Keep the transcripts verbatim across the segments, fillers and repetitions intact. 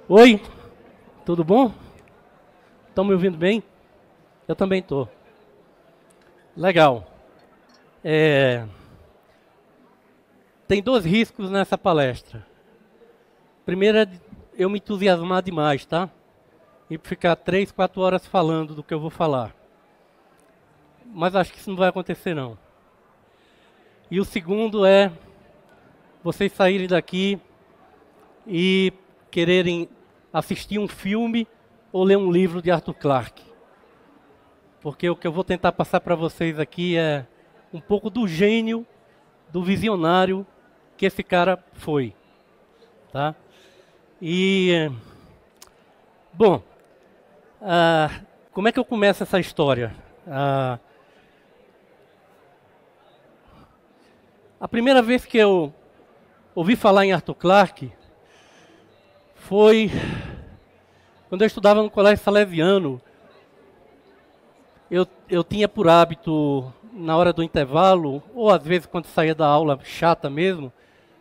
Oi, tudo bom? Estão me ouvindo bem? Eu também estou. Legal. É, Tem dois riscos nessa palestra. Primeiro é eu me entusiasmar demais, tá? E ficar três, quatro horas falando do que eu vou falar. Mas acho que isso não vai acontecer, não. E o segundo é vocês saírem daqui e quererem assistir um filme ou ler um livro de Arthur Clarke. Porque o que eu vou tentar passar para vocês aqui é um pouco do gênio, do visionário que esse cara foi. Tá? E, bom, ah, como é que eu começo essa história? Ah, a primeira vez que eu ouvi falar em Arthur Clarke foi quando eu estudava no colégio salesiano. Eu, eu tinha por hábito, na hora do intervalo, ou às vezes quando saía da aula chata mesmo,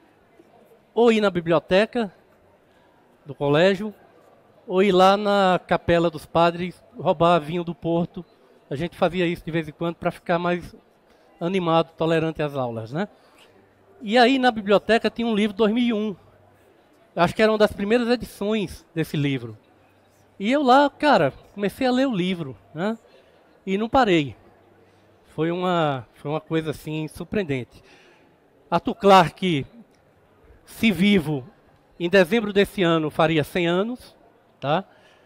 ou ir na biblioteca do colégio, ou ir lá na capela dos padres roubar vinho do Porto. A gente fazia isso de vez em quando para ficar mais animado, tolerante às aulas, né? E aí na biblioteca tinha um livro dois mil e um. Acho que era uma das primeiras edições desse livro. E eu lá, cara, comecei a ler o livro, né? E não parei. Foi uma, foi uma coisa assim surpreendente. Arthur Clarke, se vivo, em dezembro desse ano faria cem anos, tá?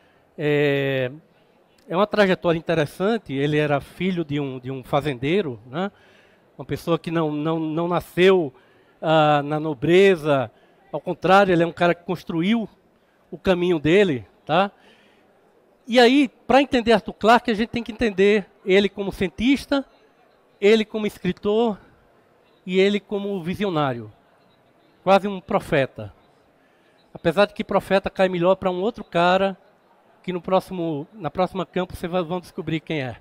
É, é uma trajetória interessante. Ele era filho de um, de um fazendeiro, né? Uma pessoa que não, não, não nasceu ah, na nobreza. Ao contrário, ele é um cara que construiu o caminho dele, tá? E aí, para entender Arthur Clarke, a gente tem que entender ele como cientista, ele como escritor e ele como visionário. Quase um profeta. Apesar de que profeta cai melhor para um outro cara, que no próximo, na próxima campo vocês vão descobrir quem é.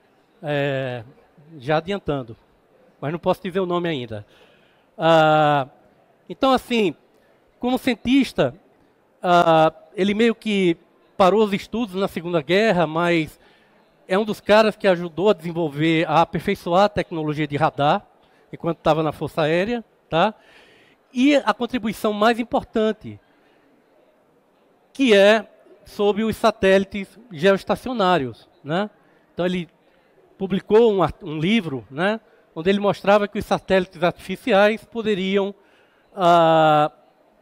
É, já adiantando, mas não posso dizer o nome ainda. Ah, então, assim, como cientista, ah, ele meio que parou os estudos na Segunda Guerra, mas é um dos caras que ajudou a desenvolver, a aperfeiçoar a tecnologia de radar, enquanto estava na Força Aérea, tá? E a contribuição mais importante, que é sobre os satélites geoestacionários, né? Então ele publicou um, um livro, né, onde ele mostrava que os satélites artificiais poderiam ah,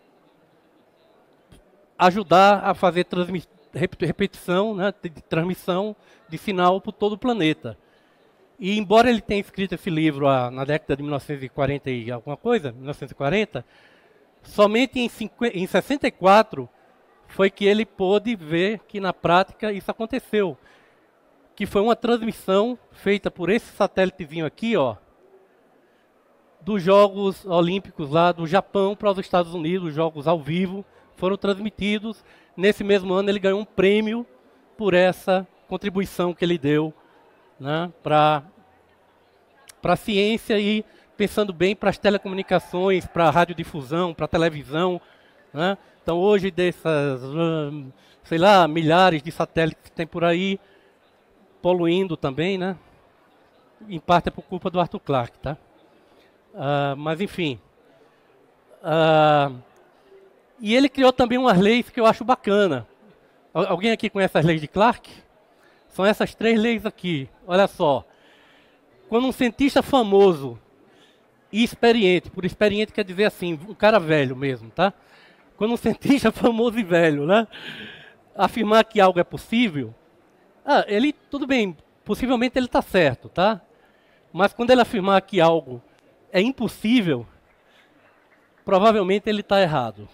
ajudar a fazer transmissão, repetição, né, de transmissão de sinal por todo o planeta. E embora ele tenha escrito esse livro ah, na década de mil novecentos e quarenta e alguma coisa, mil novecentos e quarenta, somente em, cinquenta, em sessenta e quatro foi que ele pôde ver que na prática isso aconteceu. Que foi uma transmissão feita por esse satélitezinho aqui, ó, dos Jogos Olímpicos lá do Japão para os Estados Unidos, jogos ao vivo, foram transmitidos. Nesse mesmo ano ele ganhou um prêmio por essa contribuição que ele deu, né, para a ciência e, pensando bem, para as telecomunicações, para a radiodifusão, para a televisão, né? Então hoje dessas, sei lá, milhares de satélites que tem por aí, poluindo também, né? Em parte é por culpa do Arthur Clarke, tá? Uh, mas enfim. Uh, e ele criou também umas leis que eu acho bacana. Alguém aqui conhece as leis de Clarke? São essas três leis aqui. Olha só. Quando um cientista famoso e experiente, por experiente quer dizer assim, um cara velho mesmo, tá? Quando um cientista famoso e velho, né, afirmar que algo é possível, ah, ele, tudo bem, possivelmente ele está certo, tá? Mas quando ele afirmar que algo é impossível, provavelmente ele está errado.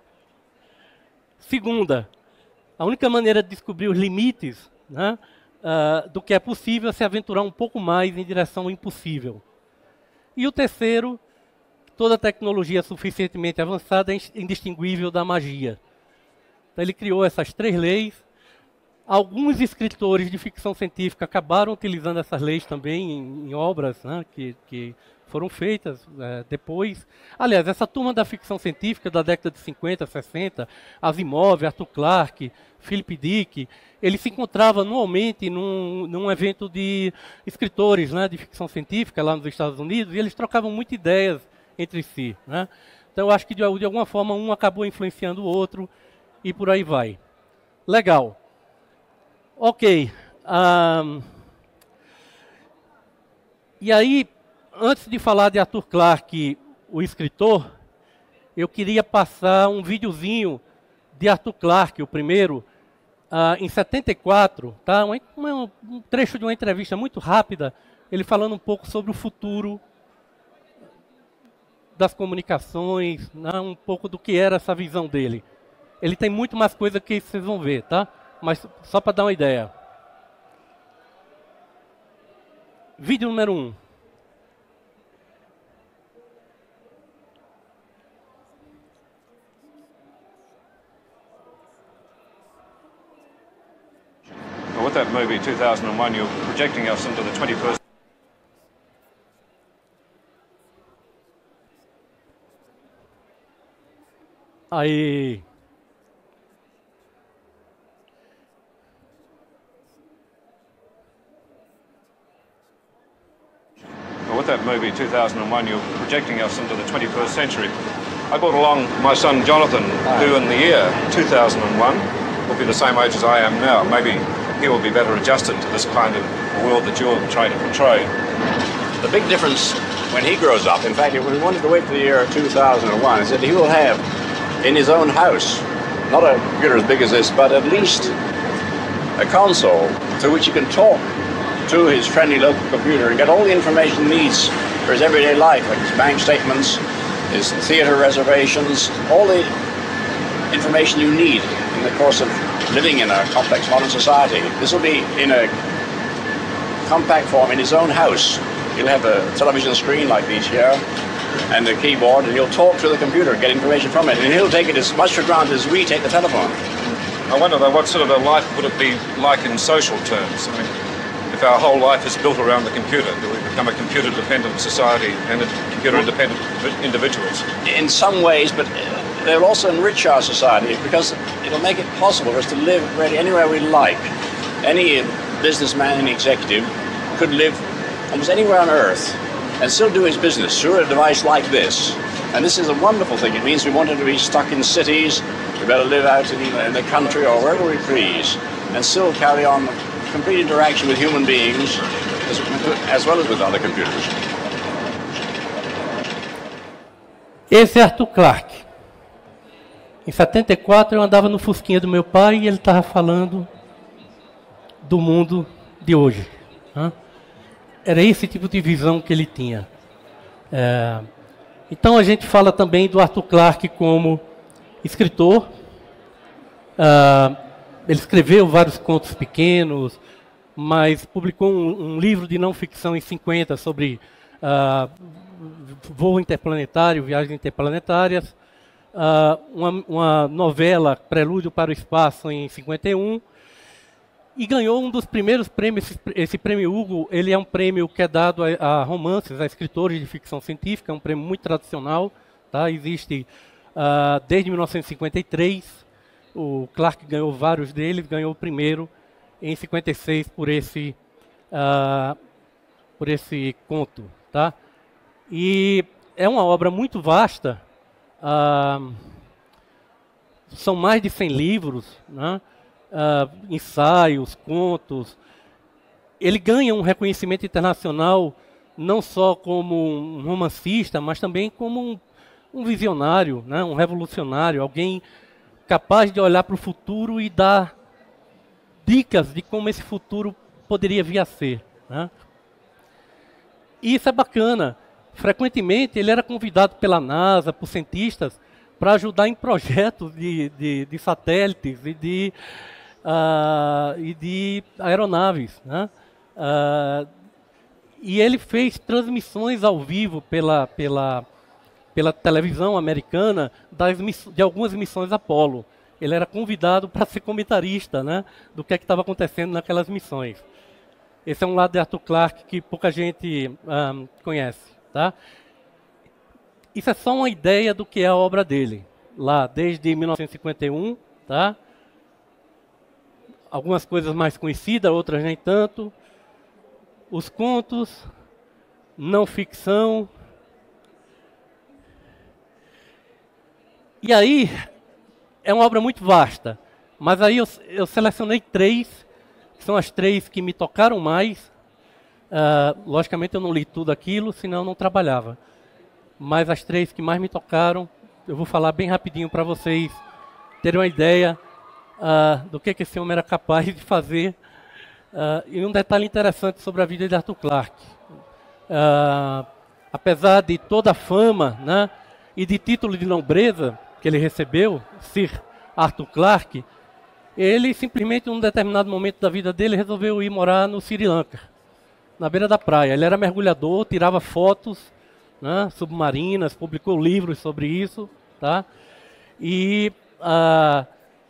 Segunda, a única maneira de descobrir os limites, né, uh, do que é possível é se aventurar um pouco mais em direção ao impossível. E o terceiro, toda tecnologia suficientemente avançada é indistinguível da magia. Então ele criou essas três leis. Alguns escritores de ficção científica acabaram utilizando essas leis também em, em obras, né, que, que foram feitas é, depois. Aliás, essa turma da ficção científica da década de cinquenta, sessenta, Asimov, Arthur Clarke, Philip Dick, eles se encontravam anualmente num, num evento de escritores, né, de ficção científica lá nos Estados Unidos, e eles trocavam muitas ideias entre si, né? Então eu acho que de, de alguma forma um acabou influenciando o outro e por aí vai. Legal. Ok. Um, e aí, antes de falar de Arthur Clarke, o escritor, eu queria passar um videozinho de Arthur Clarke, o primeiro, uh, em setenta e quatro, tá? um, um, um trecho de uma entrevista muito rápida, ele falando um pouco sobre o futuro das comunicações, né? Um pouco do que era essa visão dele. Ele tem muito mais coisa que vocês vão ver, tá? Mas só para dar uma ideia. Vídeo número um. With that movie, two thousand one, you're projecting us into the twenty-first. Aí. With that movie, two thousand one, you're projecting us into the twenty-first century. I brought along my son Jonathan, who in the year two thousand one will be the same age as I am now. Maybe he will be better adjusted to this kind of world that you're trying to portray. The big difference when he grows up, in fact, if we wanted to wait for the year two thousand one, is that he will have in his own house, not a computer as big as this, but at least a console to which he can talk to his friendly local computer and get all the information he needs for his everyday life, like his bank statements, his theater reservations, all the information you need in the course of living in a complex modern society. This will be in a compact form in his own house. He'll have a television screen like these here and a keyboard, and he'll talk to the computer, get information from it, and he'll take it as much for granted as we take the telephone. I wonder though, what sort of a life would it be like in social terms? I mean, if our whole life is built around the computer, do we become a computer-dependent society and computer-independent individuals? In some ways, but they'll also enrich our society because it'll make it possible for us to live really anywhere we like. Any businessman, any executive could live almost anywhere on Earth and still do his business through a device like this. And this is a wonderful thing. It means we want to be stuck in cities, we better live out in, in the country or wherever we please, and still carry on complete interaction with human beings as, as well as with other computers. Esse é Arthur Clarke. Em setenta e quatro eu andava no fusquinha do meu pai e ele estava falando do mundo de hoje. Né? Era esse tipo de visão que ele tinha. É, então a gente fala também do Arthur Clarke como escritor. Uh, ele escreveu vários contos pequenos, mas publicou um, um livro de não ficção em cinquenta sobre uh, voo interplanetário, viagens interplanetárias. Uh, uma, uma novela, Prelúdio para o Espaço, em cinquenta e um. E ganhou um dos primeiros prêmios. Esse, esse prêmio Hugo, ele é um prêmio que é dado a, a romances, a escritores de ficção científica, é um prêmio muito tradicional. Tá? Existe uh, desde mil novecentos e cinquenta e três. O Clarke ganhou vários deles, ganhou o primeiro em cinquenta e seis por esse, uh, por esse conto. Tá? E é uma obra muito vasta, uh, são mais de cem livros, né? uh, ensaios, contos. Ele ganha um reconhecimento internacional não só como um romancista, mas também como um, um visionário, né? Um revolucionário, alguém capaz de olhar para o futuro e dar dicas de como esse futuro poderia vir a ser. Né? E isso é bacana. Frequentemente ele era convidado pela NASA, por cientistas, para ajudar em projetos de, de, de satélites e de, uh, e de aeronaves. Né? Uh, e ele fez transmissões ao vivo pela, pela pela televisão americana das, de algumas missões Apollo. Ele era convidado para ser comentarista, né, do que é que estava acontecendo naquelas missões. Esse é um lado de Arthur Clarke que pouca gente um, conhece. tá? Isso é só uma ideia do que é a obra dele, lá desde mil novecentos e cinquenta e um, tá? Algumas coisas mais conhecidas, outras nem tanto. Os contos, não ficção. E aí, é uma obra muito vasta, mas aí eu, eu selecionei três, que são as três que me tocaram mais. Uh, logicamente eu não li tudo aquilo, senão eu não trabalhava. Mas as três que mais me tocaram, eu vou falar bem rapidinho para vocês terem uma ideia uh, do que, que esse homem era capaz de fazer. Uh, e um detalhe interessante sobre a vida de Arthur Clarke. Uh, apesar de toda a fama, né, e de título de nobreza que ele recebeu, Sir Arthur Clarke, ele simplesmente, em um determinado momento da vida dele, resolveu ir morar no Sri Lanka, na beira da praia. Ele era mergulhador, tirava fotos, né, submarinas, publicou livros sobre isso, tá? E uh,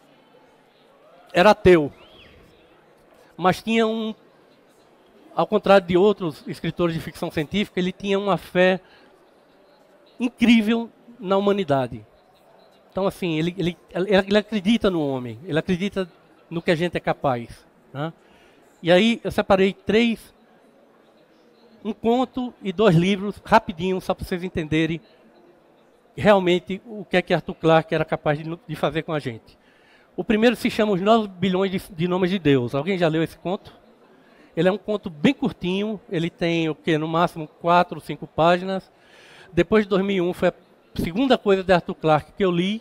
era ateu, mas tinha um, ao contrário de outros escritores de ficção científica, ele tinha uma fé incrível na humanidade. Então, assim, ele, ele, ele acredita no homem, ele acredita no que a gente é capaz, né? E aí eu separei três, um conto e dois livros, rapidinho, só para vocês entenderem realmente o que é que Arthur Clarke era capaz de, de fazer com a gente. O primeiro se chama Os nove bilhões de, de Nomes de Deus. Alguém já leu esse conto? Ele é um conto bem curtinho, ele tem o que, no máximo quatro ou cinco páginas. Depois de dois mil e um foi a segunda coisa de Arthur Clarke que eu li.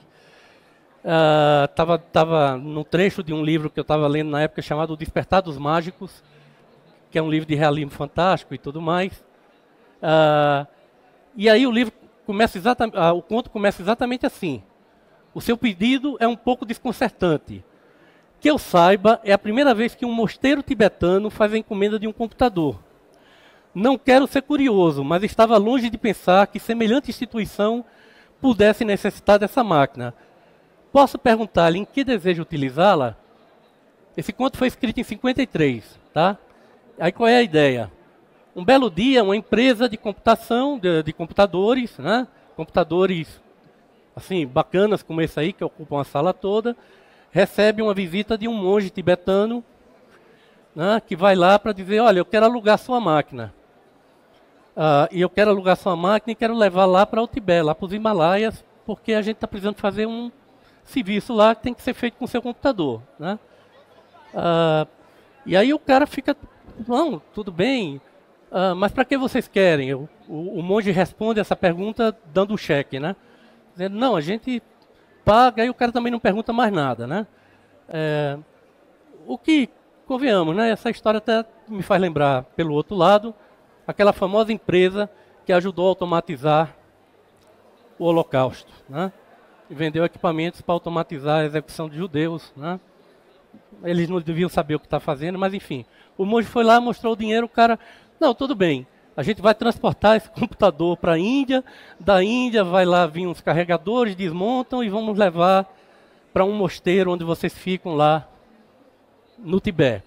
Estava uh, tava num trecho de um livro que eu estava lendo na época chamado O Despertar dos Mágicos, que é um livro de realismo fantástico e tudo mais. Uh, e aí o livro começa exatamente, uh, o conto começa exatamente assim. O seu pedido é um pouco desconcertante. Que eu saiba, é a primeira vez que um mosteiro tibetano faz a encomenda de um computador. Não quero ser curioso, mas estava longe de pensar que semelhante instituição pudesse necessitar dessa máquina. Posso perguntar-lhe em que deseja utilizá-la? Esse conto foi escrito em cinquenta e três, tá? Aí qual é a ideia? Um belo dia, uma empresa de computação, de, de computadores, né? Computadores assim, bacanas como esse aí, que ocupam a sala toda, recebe uma visita de um monge tibetano, né, que vai lá para dizer, olha, eu quero alugar sua máquina. Uh, e eu quero alugar sua máquina e quero levar lá para o Tibete, lá para os Himalaias, porque a gente está precisando fazer um serviço lá que tem que ser feito com o seu computador, né? Uh, e aí o cara fica, não, tudo bem, uh, mas para que vocês querem? O, o, o monge responde essa pergunta dando o cheque, né? Dizendo, não, a gente paga e o cara também não pergunta mais nada, né? É, o que, convenhamos, né? Essa história até me faz lembrar, pelo outro lado, aquela famosa empresa que ajudou a automatizar o Holocausto, né? E vendeu equipamentos para automatizar a execução de judeus, né? Eles não deviam saber o que está fazendo, mas enfim. O monge foi lá, mostrou o dinheiro, o cara, não, tudo bem. A gente vai transportar esse computador para a Índia, da Índia vai lá vir uns carregadores, desmontam e vamos levar para um mosteiro onde vocês ficam lá no Tibete.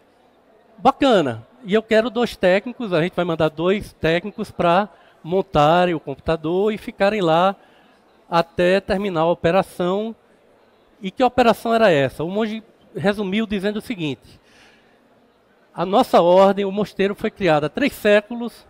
Bacana. E eu quero dois técnicos, a gente vai mandar dois técnicos para montarem o computador e ficarem lá até terminar a operação. E que operação era essa? O monge resumiu dizendo o seguinte: a nossa ordem, o mosteiro foi criado há três séculos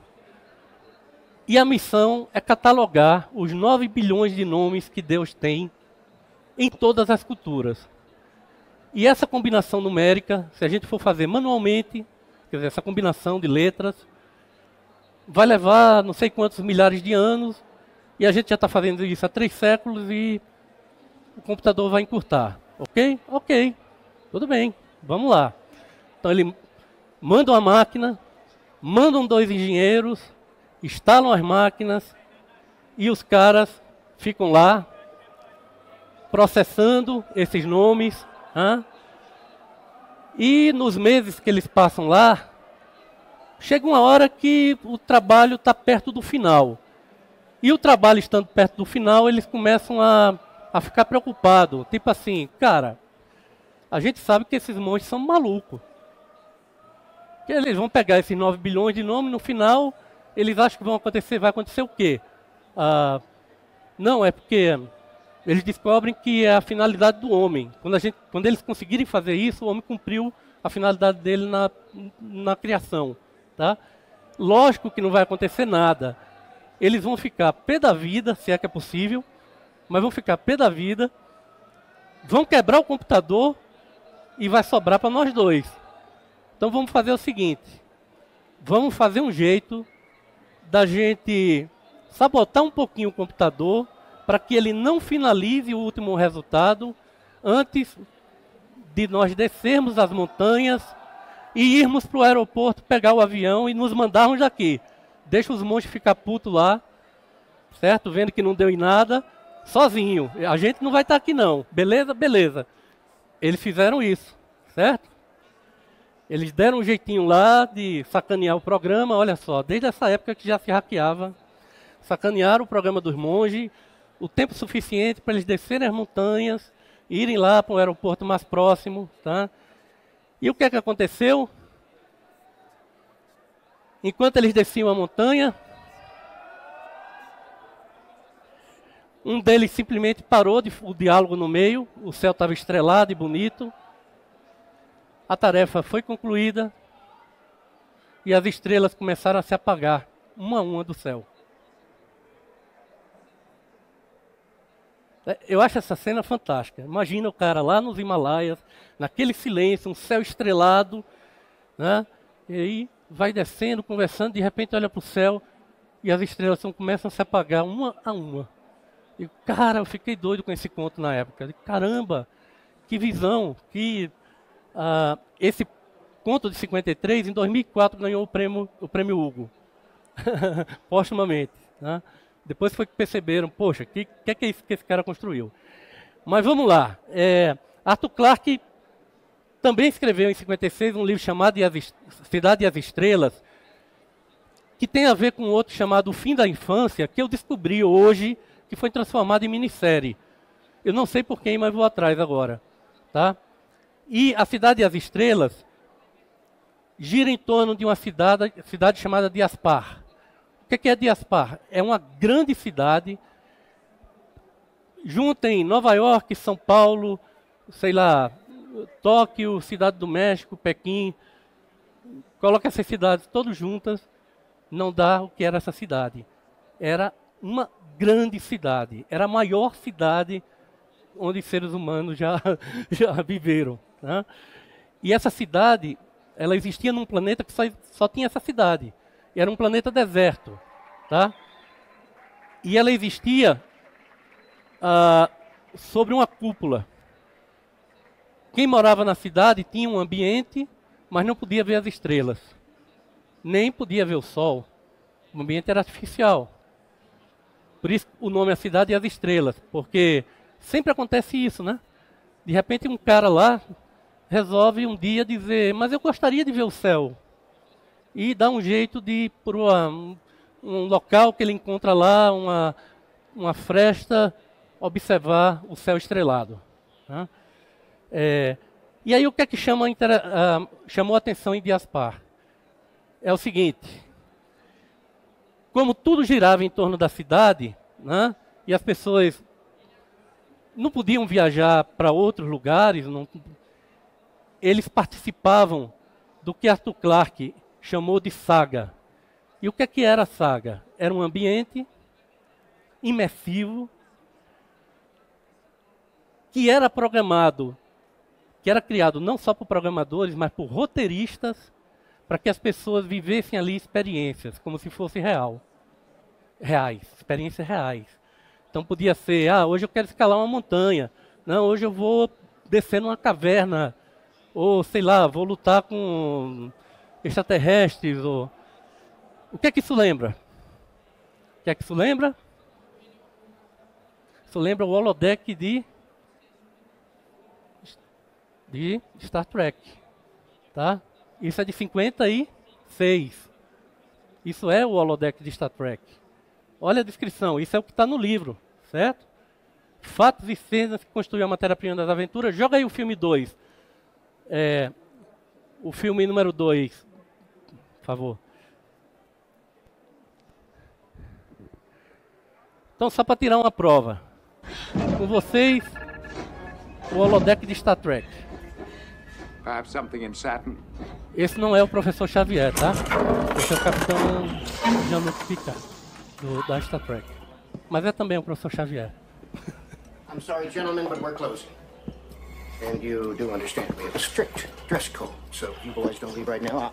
e a missão é catalogar os nove bilhões de nomes que Deus tem em todas as culturas. E essa combinação numérica, se a gente for fazer manualmente, quer dizer, essa combinação de letras, vai levar não sei quantos milhares de anos e a gente já está fazendo isso há três séculos e o computador vai encurtar. Ok? Ok. Tudo bem. Vamos lá. Então ele mandam a máquina, mandam dois engenheiros, instalam as máquinas e os caras ficam lá processando esses nomes. Hein? E nos meses que eles passam lá, chega uma hora que o trabalho está perto do final. E o trabalho estando perto do final, eles começam a, a ficar preocupados. Tipo assim, cara, a gente sabe que esses monges são malucos. Eles vão pegar esses nove bilhões de nomes, no final, eles acham que vão acontecer, vai acontecer o quê? Ah, não, é porque eles descobrem que é a finalidade do homem. Quando, a gente, quando eles conseguirem fazer isso, o homem cumpriu a finalidade dele na, na criação. Tá? Lógico que não vai acontecer nada. Eles vão ficar pé da vida, se é que é possível, mas vão ficar pé da vida, vão quebrar o computador e vai sobrar para nós dois. Então vamos fazer o seguinte, vamos fazer um jeito da gente sabotar um pouquinho o computador para que ele não finalize o último resultado antes de nós descermos as montanhas e irmos para o aeroporto pegar o avião e nos mandarmos daqui. Deixa os monstros ficar putos lá, certo? Vendo que não deu em nada, sozinho. A gente não vai estar aqui não, beleza? Beleza. Eles fizeram isso, certo? Eles deram um jeitinho lá de sacanear o programa, olha só, desde essa época que já se hackeava, sacanearam o programa dos monges, o tempo suficiente para eles descerem as montanhas, irem lá para o aeroporto mais próximo, tá? E o que é que aconteceu? Enquanto eles desciam a montanha, um deles simplesmente parou de, o diálogo no meio, o céu estava estrelado e bonito, a tarefa foi concluída e as estrelas começaram a se apagar, uma a uma do céu. Eu acho essa cena fantástica. Imagina o cara lá nos Himalaias, naquele silêncio, um céu estrelado, né? E aí vai descendo, conversando, de repente olha para o céu e as estrelas começam a se apagar uma a uma. E, cara, eu fiquei doido com esse conto na época. E, caramba, que visão, que uh, esse conto de cinquenta e três, em dois mil e quatro, ganhou o prêmio, o prêmio Hugo, postumamente, né? Depois foi que perceberam, poxa, o que, que, que é isso que esse cara construiu? Mas vamos lá. É, Arthur Clarke também escreveu em cinquenta e seis um livro chamado Cidade e as Estrelas, que tem a ver com outro chamado O Fim da Infância, que eu descobri hoje, que foi transformado em minissérie. Eu não sei por quem, mas vou atrás agora. Tá? E a Cidade e as Estrelas gira em torno de uma cidade, cidade chamada Diaspar. O que é Diaspar? É uma grande cidade, junta em Nova York, São Paulo, sei lá, Tóquio, Cidade do México, Pequim. Coloca essas cidades todas juntas, não dá o que era essa cidade. Era uma grande cidade, era a maior cidade onde seres humanos já, já viveram. Né? E essa cidade, ela existia num planeta que só, só tinha essa cidade. Era um planeta deserto, tá? E ela existia ah, sobre uma cúpula. Quem morava na cidade tinha um ambiente, mas não podia ver as estrelas. Nem podia ver o sol. O ambiente era artificial. Por isso o nome é a Cidade e as Estrelas, porque sempre acontece isso, né? De repente um cara lá resolve um dia dizer, mas eu gostaria de ver o céu. E dá um jeito de ir para um, um local que ele encontra lá, uma, uma fresta, observar o céu estrelado. Né? É, e aí o que é que chama, uh, chamou a atenção em Diaspar? É o seguinte, como tudo girava em torno da cidade, né, e as pessoas não podiam viajar para outros lugares, não, eles participavam do que Arthur Clarke chamou de saga. E o que é que era a saga? Era um ambiente imersivo que era programado, que era criado não só por programadores, mas por roteiristas, para que as pessoas vivessem ali experiências, como se fosse real. Reais, experiências reais. Então podia ser, ah, hoje eu quero escalar uma montanha. Não, hoje eu vou descer numa caverna. Ou, sei lá, vou lutar com extraterrestres. Ou... O que é que isso lembra? O que é que isso lembra? Isso lembra o holodeck de, de Star Trek. Tá? Isso é de cinquenta e seis. Isso é o holodeck de Star Trek. Olha a descrição, isso é o que está no livro, certo? Fatos e cenas que construíram a matéria-prima das aventuras. Joga aí o filme dois. É, o filme número dois, por favor. Então, só para tirar uma prova. Com vocês, o holodeck de Star Trek. Perhaps something in Saturn. Esse não é o professor Xavier, tá? Esse é o capitão Jean-Luc Picard, do, da Star Trek. Mas é também o professor Xavier. I'm sorry, gentlemen, but we're closing. And you do understand we have a strict dress code, so if you boys don't leave right now, I'll...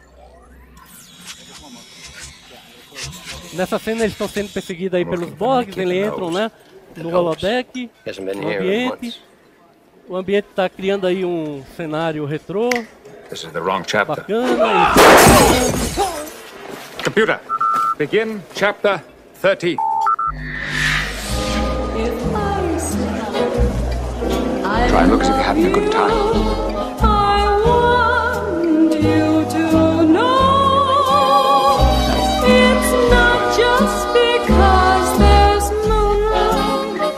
Nessa cena eles estão sendo perseguidos aí pelos Borgs, eles entram, né, no holodeck, no ambiente. O ambiente está criando aí um cenário retrô. This is the wrong chapter. Bacana. Computer, begin chapter thirty. Try and look as if you're having a good time. I want you to know it's not just because there's moonlight,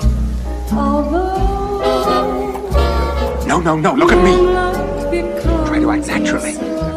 although No, no, no, look at me. moonlight becomes Try to act naturally.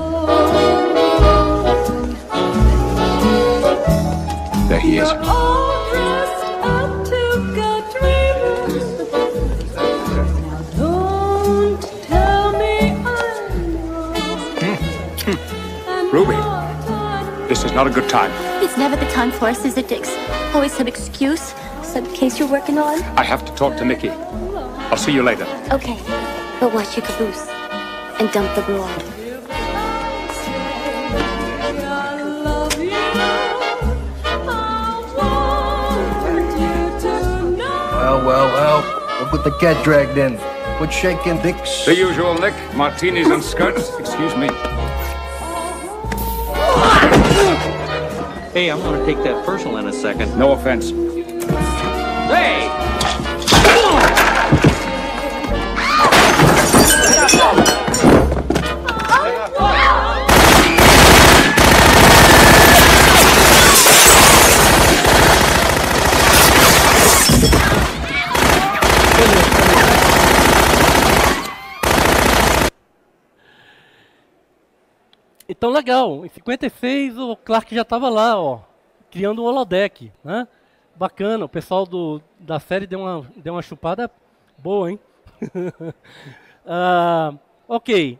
There he is. all dressed up to go dreaming. Now don't tell me I'm wrong. And Ruby. what I'm This is not a good time. It's never the time for us, is it, Dix? Always some excuse, some case you're working on. I have to talk to Mickey. I'll see you later. Okay, but watch your caboose and dump the broad. I love you. I want you to know. Well, well, well, look what the cat dragged in. Quit shaking, Dix. The usual, Nick. Martinis and skirts. Excuse me. Hey, I'm gonna take that personal in a second. No offense. Hey! Então, legal. Em cinquenta e seis, o Clark já estava lá, ó, criando o holodeck, né? Bacana. O pessoal do, da série deu uma, deu uma chupada boa, hein? uh, ok.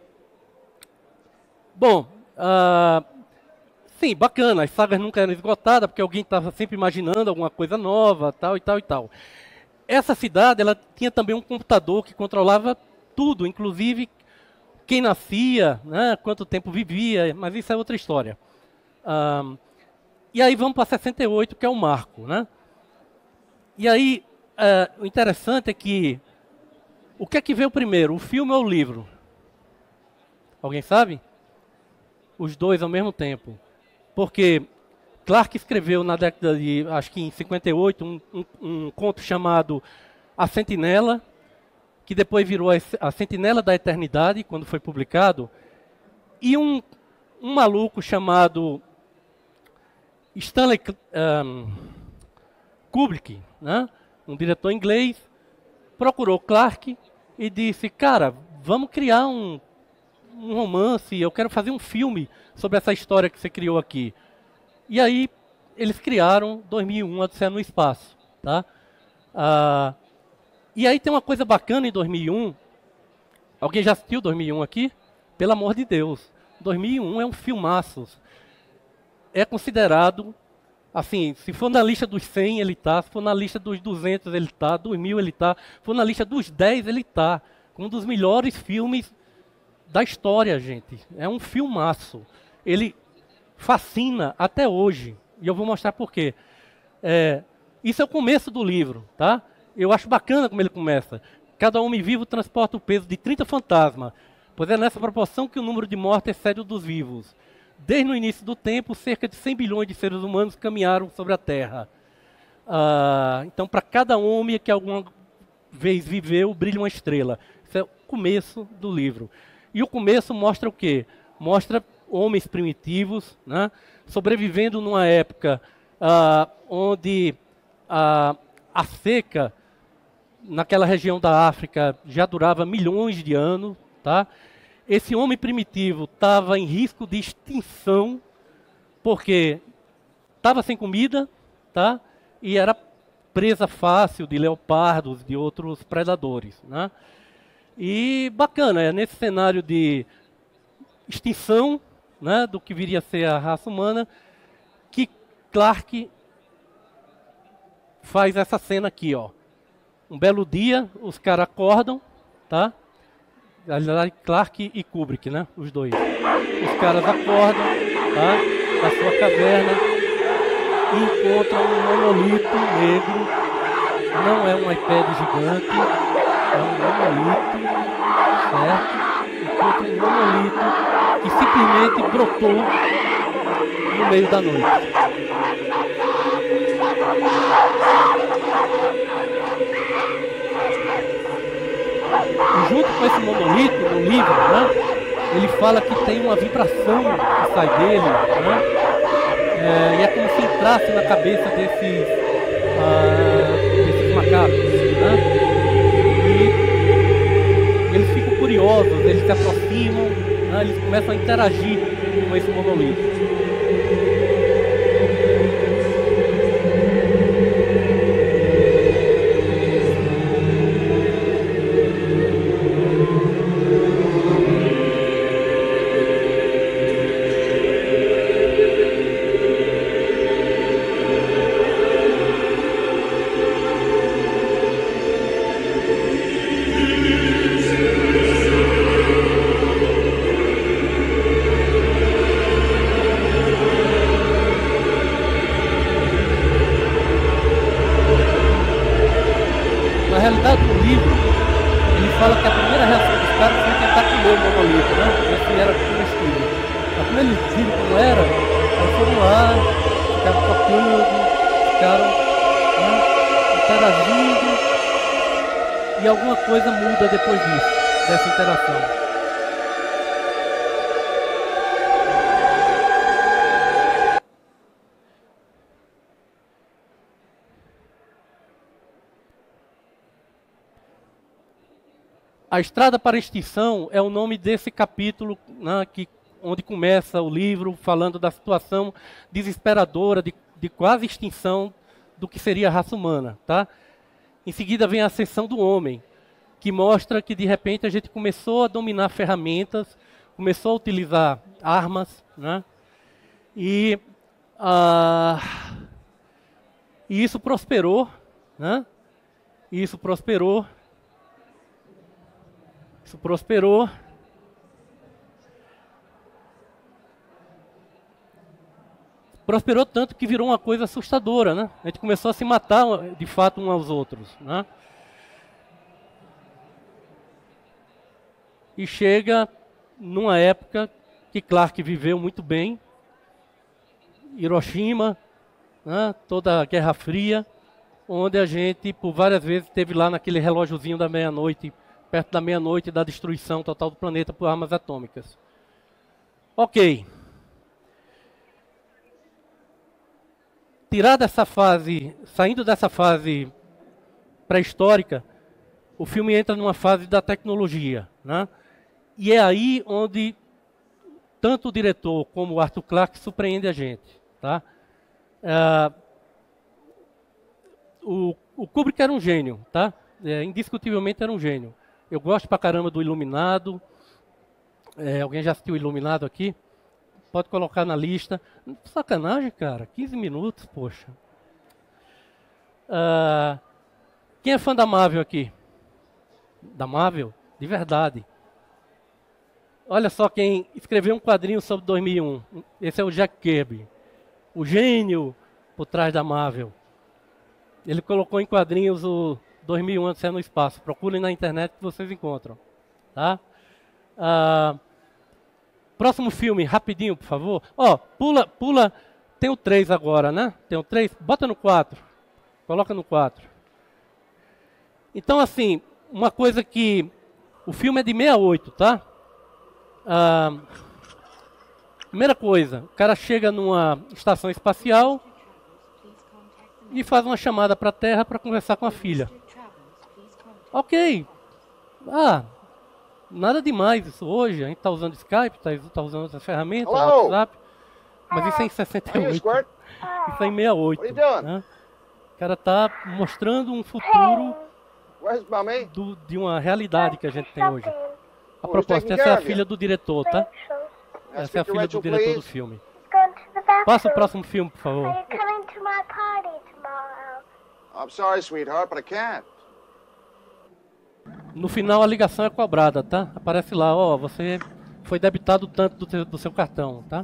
Bom, uh, sim, bacana. As sagas nunca eram esgotadas, porque alguém estava sempre imaginando alguma coisa nova, tal e tal e tal. Essa cidade, ela tinha também um computador que controlava tudo, inclusive quem nascia, né, quanto tempo vivia, mas isso é outra história. Um, e aí vamos para sessenta e oito, que é o marco, né? E aí, uh, o interessante é que, o que é que veio primeiro, o filme ou o livro? Alguém sabe? Os dois ao mesmo tempo. Porque Clark escreveu na década de, acho que em cinquenta e oito, um, um, um conto chamado A Sentinela, que depois virou a Sentinela da Eternidade, quando foi publicado, e um, um maluco chamado Stanley um, Kubrick, né, um diretor inglês, procurou Clark e disse, cara, vamos criar um, um romance, eu quero fazer um filme sobre essa história que você criou aqui. E aí, eles criaram dois mil e um, Odisseia no Espaço. Tá? Ah, E aí tem uma coisa bacana em dois mil e um. Alguém já assistiu dois mil e um aqui? Pelo amor de Deus. dois mil e um é um filmaço. É considerado, assim, se for na lista dos cem, ele tá. Se for na lista dos duzentos, ele tá. Dos mil, ele tá. Se for na lista dos dez, ele tá. Um dos melhores filmes da história, gente. É um filmaço. Ele fascina até hoje. E eu vou mostrar por quê. É, isso é o começo do livro, tá? Eu acho bacana como ele começa. Cada homem vivo transporta o peso de trinta fantasmas, pois é nessa proporção que o número de mortes excede o dos vivos. Desde o início do tempo, cerca de cem bilhões de seres humanos caminharam sobre a Terra. Ah, então, para cada homem que alguma vez viveu, brilha uma estrela. Isso é o começo do livro. E o começo mostra o quê? Mostra homens primitivos, né, sobrevivendo numa época ah, onde ah, a seca naquela região da África já durava milhões de anos, tá? Esse homem primitivo estava em risco de extinção porque estava sem comida, tá? E era presa fácil de leopardos, de outros predadores, né? E bacana, é nesse cenário de extinção, né, do que viria a ser a raça humana, que Clarke faz essa cena aqui, ó. Um belo dia, os caras acordam, tá? Clarke e Kubrick, né? Os dois. Os caras acordam, tá? Na sua caverna e encontram um monolito negro. Não é um iPad gigante, é um monolito, certo? Encontram um monolito que simplesmente brotou no meio da noite. E junto com esse monolito, no livro, né, ele fala que tem uma vibração que sai dele, né, é, e é como se entrasse na cabeça desses, ah, desses macacos, né, e eles ficam curiosos, eles se aproximam, né, eles começam a interagir com esse monolito. Coisa muda depois disso, dessa interação. A Estrada para a Extinção é o nome desse capítulo, né, que, onde começa o livro falando da situação desesperadora de, de quase extinção do que seria a raça humana, tá? Em seguida vem a ascensão do homem, que mostra que de repente a gente começou a dominar ferramentas, começou a utilizar armas, né? E, ah, e isso prosperou, né? E isso prosperou, isso prosperou, prosperou tanto que virou uma coisa assustadora, né? A gente começou a se matar de fato uns aos outros, né? E chega numa época que Clarke viveu muito bem, Hiroshima, né, toda a Guerra Fria, onde a gente, por várias vezes, esteve lá naquele relógiozinho da meia-noite, perto da meia-noite da destruição total do planeta por armas atômicas. Ok. Tirar dessa fase, saindo dessa fase pré-histórica, o filme entra numa fase da tecnologia, né? E é aí onde tanto o diretor como o Arthur Clarke surpreende a gente, tá? Uh, o, o Kubrick era um gênio, tá? É, indiscutivelmente era um gênio. Eu gosto pra caramba do Iluminado. É, alguém já assistiu o Iluminado aqui? Pode colocar na lista. Sacanagem, cara. quinze minutos, poxa. Uh, quem é fã da Marvel aqui? Da Marvel? De verdade. Olha só quem escreveu um quadrinho sobre dois mil e um. Esse é o Jack Kirby. O gênio por trás da Marvel. Ele colocou em quadrinhos o dois mil e um Odisseia no Espaço. Procurem na internet que vocês encontram. Tá? Ah, próximo filme, rapidinho, por favor. Ó, pula, pula. Tem o três agora, né? Tem o três. Bota no quatro. Coloca no quatro. Então, assim, uma coisa que... O filme é de sessenta e oito, tá? Ah, primeira coisa, o cara chega numa estação espacial e faz uma chamada para a Terra para conversar com a filha. Ok. Ah, nada demais isso hoje. A gente está usando Skype, está tá usando outras ferramentas, WhatsApp. Mas isso é em sessenta e oito. Isso é em sessenta e oito. Né? cara tá mostrando um futuro Where's Mummy? do, de uma realidade que a gente tem hoje. A Oh, he's propósito, taking essa é a care of filha you. do diretor, tá? Can I Essa é a speak to filha Rachel, do diretor do please? filme. Gone to the bathroom. Passa o próximo filme, por favor. Are you coming to my party tomorrow? I'm sorry, sweetheart, but I can't. No final a ligação é cobrada, tá? Aparece lá, ó, você foi debitado tanto do, teu, do seu cartão, tá?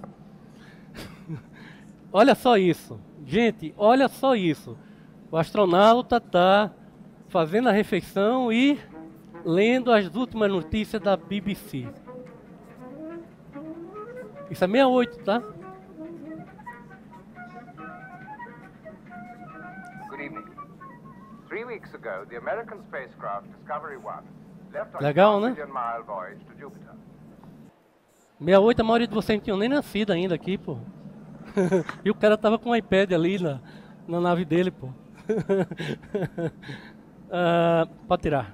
Olha só isso. Gente, olha só isso. O astronauta tá fazendo a refeição e lendo as últimas notícias da B B C. Isso é sessenta e oito, tá? Good evening. Three weeks ago, the American spacecraft Discovery one left on a Legal, né? million mile voyage to Jupiter. sessenta e oito, a maioria de vocês não tinham nem nascido ainda aqui, pô. E o cara tava com um iPad ali na, na nave dele, pô. uh, pode tirar.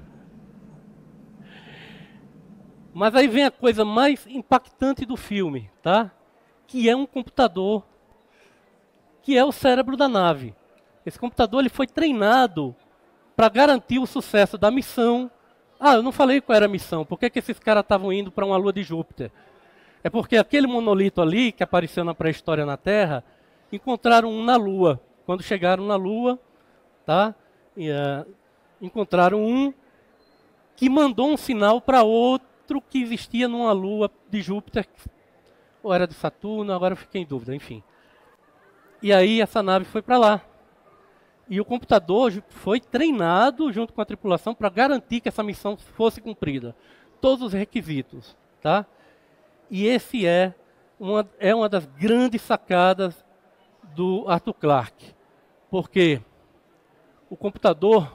Mas aí vem a coisa mais impactante do filme, tá? Que é um computador, que é o cérebro da nave. Esse computador ele foi treinado para garantir o sucesso da missão. Ah, eu não falei qual era a missão. Por que, que esses caras estavam indo para uma lua de Júpiter? É porque aquele monolito ali, que apareceu na pré-história na Terra, encontraram um na Lua. Quando chegaram na Lua, tá? E, uh, encontraram um que mandou um sinal para outro que existia numa lua de Júpiter, ou era de Saturno, agora eu fiquei em dúvida, enfim. E aí essa nave foi para lá. E o computador foi treinado junto com a tripulação para garantir que essa missão fosse cumprida. Todos os requisitos, tá? E esse é uma, é uma das grandes sacadas do Arthur Clarke. Porque o computador...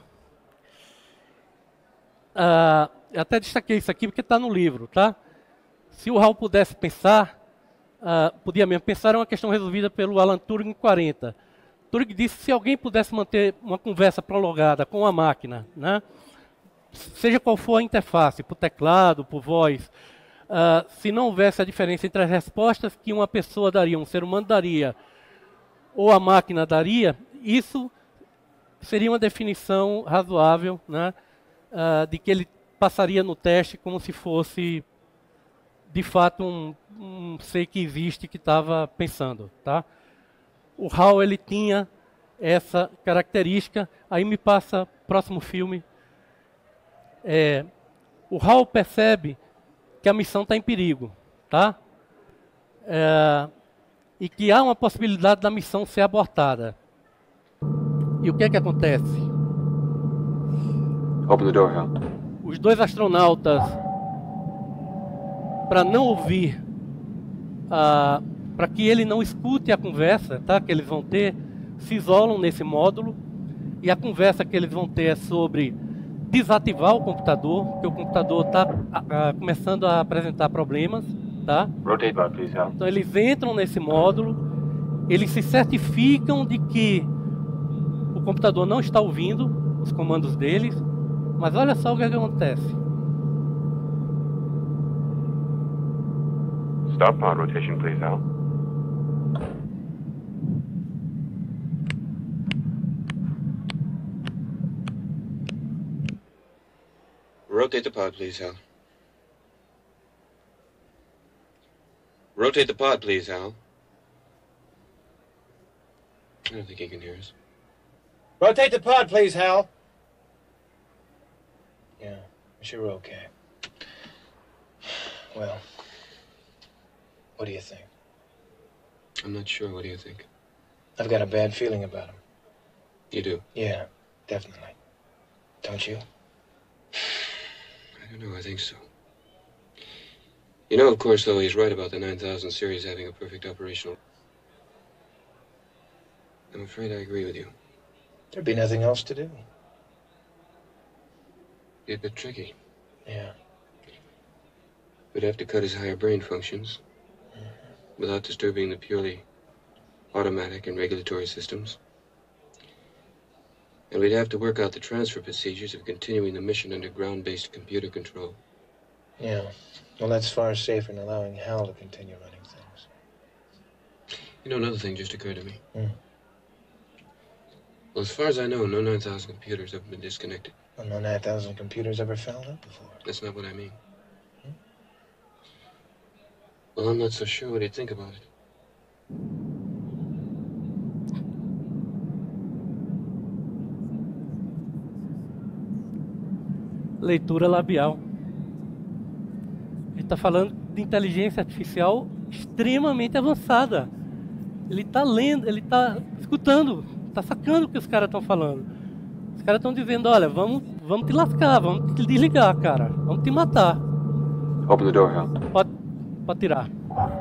Ah, eu até destaquei isso aqui porque está no livro, tá? Se o Hal pudesse pensar, uh, podia mesmo pensar, é uma questão resolvida pelo Alan Turing em quarenta. Turing disse que se alguém pudesse manter uma conversa prolongada com a máquina, né? Seja qual for a interface, por teclado, por voz, uh, se não houvesse a diferença entre as respostas que uma pessoa daria, um ser humano daria, ou a máquina daria, isso seria uma definição razoável, né? Uh, de que ele passaria no teste como se fosse, de fato, um, um ser que existe que estava pensando, tá? O Hal, ele tinha essa característica. Aí me passa próximo filme. É, o Hal percebe que a missão está em perigo, tá? É, e que há uma possibilidade da missão ser abortada. E o que é que acontece? Open the door, Hal. Os dois astronautas, para não ouvir, uh, para que ele não escute a conversa, tá, que eles vão ter, se isolam nesse módulo. E a conversa que eles vão ter é sobre desativar o computador, porque o computador está uh, começando a apresentar problemas. Tá? Rotate bar, please, Hal. Então eles entram nesse módulo, eles se certificam de que o computador não está ouvindo os comandos deles. Mas olha só o que, é que acontece. Stop pod rotation, please, Hal. Rotate the pod, please, Hal. Rotate the pod, please, Hal. I don't think he can hear us. Rotate the pod, please, Hal. Yeah, I'm sure we're okay. Well, what do you think? I'm not sure. What do you think? I've got a bad feeling about him. You do? Yeah, definitely. Don't you? I don't know. I think so. You know, of course, though, he's right about the nine thousand series having a perfect operational... I'm afraid I agree with you. There'd be nothing else to do. Be a bit tricky. Yeah. We'd have to cut his higher brain functions mm-hmm. without disturbing the purely automatic and regulatory systems. And we'd have to work out the transfer procedures of continuing the mission under ground-based computer control. Yeah. Well, that's far safer than allowing Hal to continue running things. You know, another thing just occurred to me. Mm. Well, as far as I know, no nine thousand computers have been disconnected. Well, no nine thousand computers ever fouled up before. That's not what I mean. Hmm? Well, I'm not so sure what he'd think about it. Leitura labial. Ele está falando de inteligência artificial extremamente avançada. Ele está lendo, ele está escutando, está sacando o que os caras estão falando. Os caras estão dizendo, olha, vamos, vamos te lascar, vamos te desligar, cara. Vamos te matar. Open the door, Hal. Pode, pode tirar.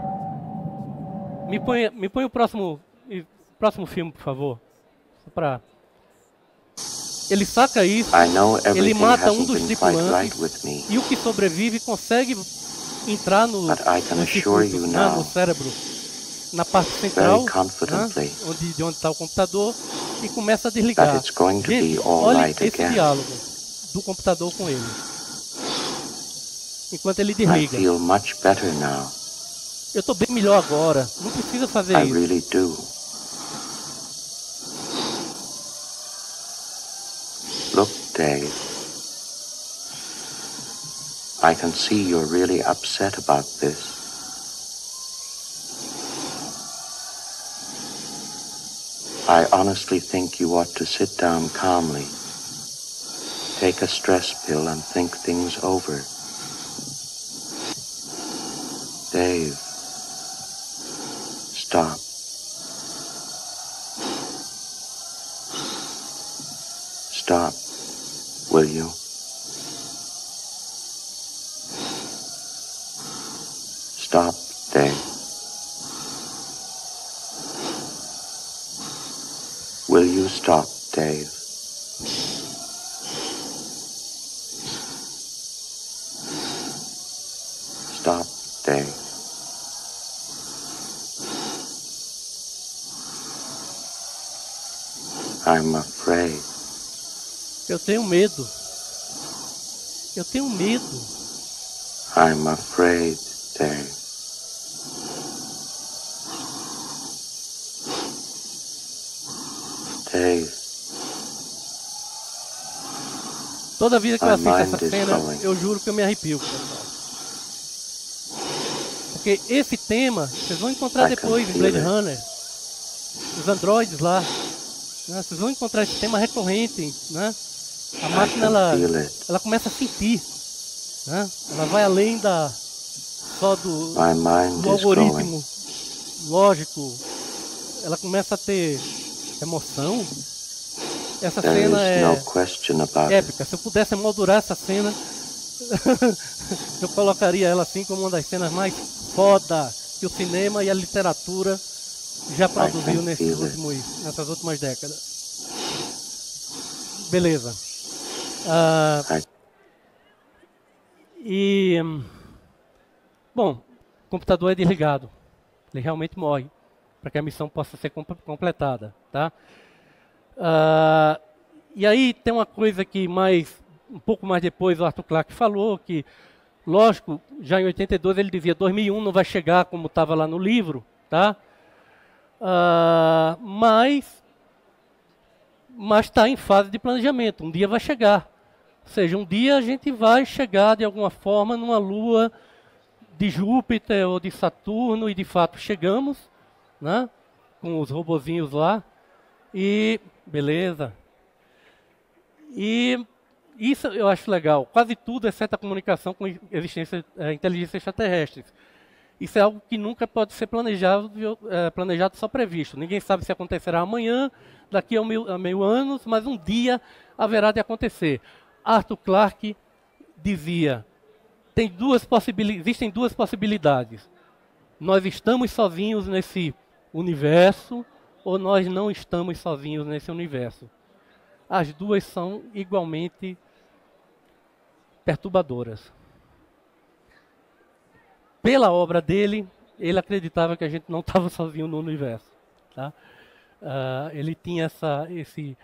Me põe, me põe o próximo, próximo filme, por favor. Só pra... Ele saca isso, ele mata um dos tripulantes e o que sobrevive consegue entrar no, no circuito, né, no cérebro, na parte central, né, onde, de onde está o computador, e começa a desligar. Gente, olha esse diálogo do computador com ele. Enquanto ele desliga. Eu estou bem melhor agora, não precisa fazer isso. Look, Dave, I can see you're really upset about this. I honestly think you ought to sit down calmly, take a stress pill and think things over. Dave, stop. Stop, will you? Stop, Dave. Will you stop, Dave? Stop, Dave. I'm afraid. Eu tenho medo. Eu tenho medo. I'm afraid, Dave. Dave. Toda vida que eu assisto essa cena, eu juro que eu me arrepio, pessoal. Porque esse tema, vocês vão encontrar depois em Blade Runner. Os androides lá. Né? Vocês vão encontrar esse tema recorrente, né? A máquina, ela, ela começa a sentir, né? Ela vai além da, só do, do algoritmo lógico. Ela começa a ter emoção. Essa cena é épica. Se eu pudesse moldurar essa cena, eu colocaria ela assim como uma das cenas mais foda que o cinema e a literatura já produziu nesses últimos, nessas últimas décadas. Beleza. Uh, e bom, o computador é desligado. Ele realmente morre para que a missão possa ser comp completada, tá? Uh, e aí tem uma coisa que mais um pouco mais depois o Arthur Clarke falou que, lógico, já em oitenta e dois ele dizia dois mil e um não vai chegar como estava lá no livro, tá? Uh, mas mas está em fase de planejamento. Um dia vai chegar. Ou seja, um dia a gente vai chegar de alguma forma numa lua de Júpiter ou de Saturno, e de fato chegamos, né? Com os robozinhos lá. E beleza. E isso eu acho legal. Quase tudo, exceto a comunicação com existência, é, inteligência extraterrestres. Isso é algo que nunca pode ser planejado, é, planejado só previsto. Ninguém sabe se acontecerá amanhã, daqui a mil, a mil anos, mas um dia haverá de acontecer. Arthur Clarke dizia, tem duas possibilidades, existem duas possibilidades. Nós estamos sozinhos nesse universo, ou nós não estamos sozinhos nesse universo. As duas são igualmente perturbadoras. Pela obra dele, ele acreditava que a gente não estava sozinho no universo. Tá? Uh, ele tinha essa, esse,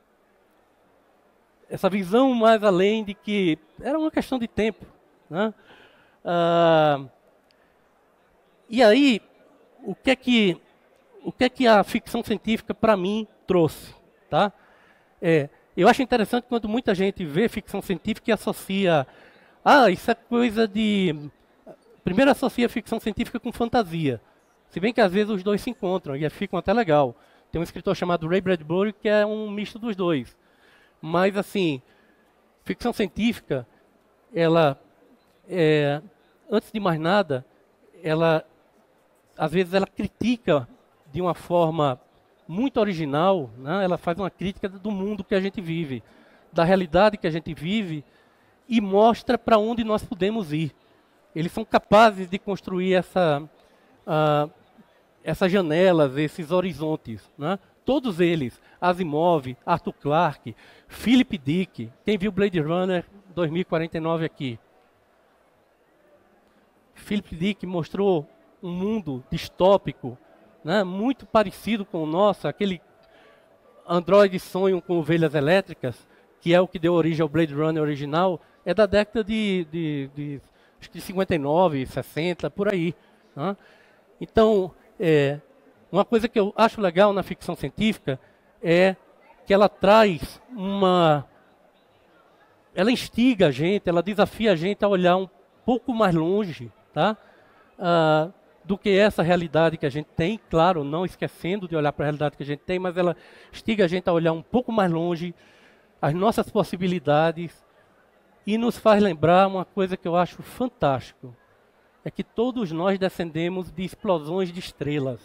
essa visão mais além de que era uma questão de tempo. Né? Uh, e aí, o que é que, o que é que a ficção científica, para mim, trouxe? tá? É, eu acho interessante quando muita gente vê ficção científica e associa, ah, isso é coisa de... Primeiro associa ficção científica com fantasia, se bem que às vezes os dois se encontram e ficam até legal. Tem um escritor chamado Ray Bradbury que é um misto dos dois. Mas assim, ficção científica, ela, é, antes de mais nada, ela, às vezes ela critica de uma forma muito original, né? Ela faz uma crítica do mundo que a gente vive, da realidade que a gente vive e mostra para onde nós podemos ir. Eles são capazes de construir essa, uh, essas janelas, esses horizontes, né? Todos eles, Asimov, Arthur Clarke, Philip Dick, quem viu Blade Runner dois mil e quarenta e nove aqui? Philip Dick mostrou um mundo distópico, né, muito parecido com o nosso, aquele androide sonho com ovelhas elétricas, que é o que deu origem ao Blade Runner original, é da década de, de, de, acho que de cinquenta e nove, sessenta, por aí. Né? Então, é, uma coisa que eu acho legal na ficção científica é que ela traz uma... Ela instiga a gente, ela desafia a gente a olhar um pouco mais longe, tá? Ah, do que essa realidade que a gente tem, claro, não esquecendo de olhar para a realidade que a gente tem, mas ela instiga a gente a olhar um pouco mais longe, as nossas possibilidades, e nos faz lembrar uma coisa que eu acho fantástico, é que todos nós descendemos de explosões de estrelas.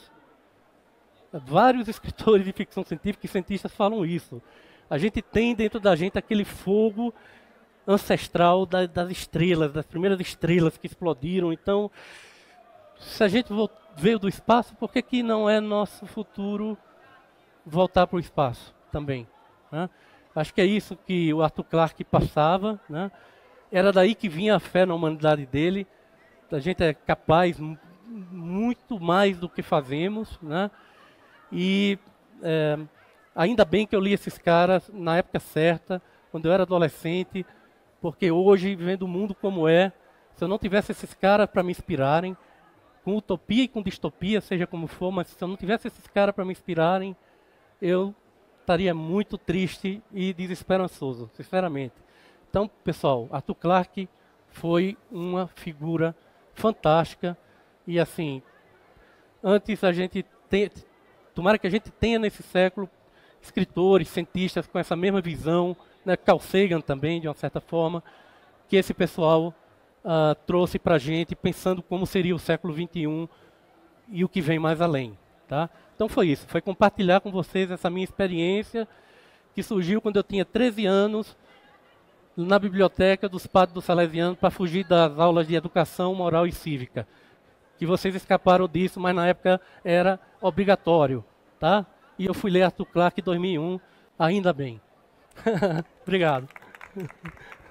Vários escritores de ficção científica e cientistas falam isso. A gente tem dentro da gente aquele fogo ancestral da, das estrelas, das primeiras estrelas que explodiram. Então, se a gente veio do espaço, por que que não é nosso futuro voltar para o espaço também? Né? Acho que é isso que o Arthur Clarke passava. Né? Era daí que vinha a fé na humanidade dele. A gente é capaz muito mais do que fazemos. Né? E é, ainda bem que eu li esses caras na época certa, quando eu era adolescente, porque hoje, vivendo o mundo como é, se eu não tivesse esses caras para me inspirarem, com utopia e com distopia, seja como for, mas se eu não tivesse esses caras para me inspirarem, eu estaria muito triste e desesperançoso, sinceramente. Então, pessoal, Arthur Clarke foi uma figura fantástica e, assim, antes a gente tem, tomara que a gente tenha nesse século escritores, cientistas com essa mesma visão, né, Carl Sagan também, de uma certa forma, que esse pessoal Uh, trouxe para a gente, pensando como seria o século vinte e um e o que vem mais além. Tá? Então foi isso, foi compartilhar com vocês essa minha experiência, que surgiu quando eu tinha treze anos, na biblioteca dos padres do Salesiano, para fugir das aulas de educação moral e cívica. Que vocês escaparam disso, mas na época era obrigatório. Tá? E eu fui ler Arthur Clarke em dois mil e um, ainda bem. Obrigado.